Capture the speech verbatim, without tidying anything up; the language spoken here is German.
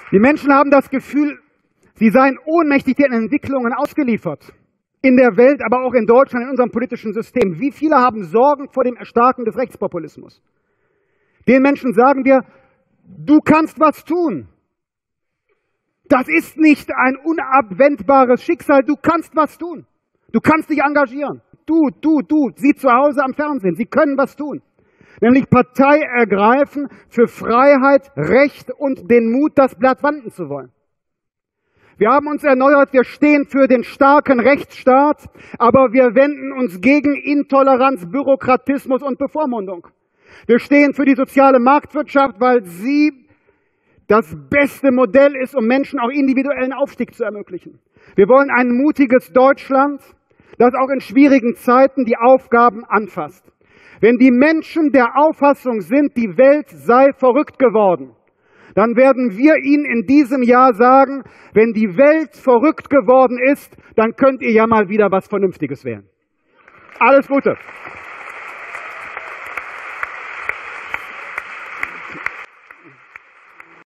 Die Menschen haben das Gefühl, sie seien ohnmächtig den Entwicklungen ausgeliefert. In der Welt, aber auch in Deutschland, in unserem politischen System. Wie viele haben Sorgen vor dem Erstarken des Rechtspopulismus? Den Menschen sagen wir, du kannst was tun. Das ist nicht ein unabwendbares Schicksal, du kannst was tun. Du kannst dich engagieren. Du, du, du, Sie zu Hause am Fernsehen, Sie können was tun. Nämlich Partei ergreifen für Freiheit, Recht und den Mut, das Blatt wenden zu wollen. Wir haben uns erneuert, wir stehen für den starken Rechtsstaat, aber wir wenden uns gegen Intoleranz, Bürokratismus und Bevormundung. Wir stehen für die soziale Marktwirtschaft, weil sie das beste Modell ist, um Menschen auch individuellen Aufstieg zu ermöglichen. Wir wollen ein mutiges Deutschland, das auch in schwierigen Zeiten die Aufgaben anfasst. Wenn die Menschen der Auffassung sind, die Welt sei verrückt geworden, dann werden wir ihnen in diesem Jahr sagen, wenn die Welt verrückt geworden ist, dann könnt ihr ja mal wieder was Vernünftiges wählen. Alles Gute.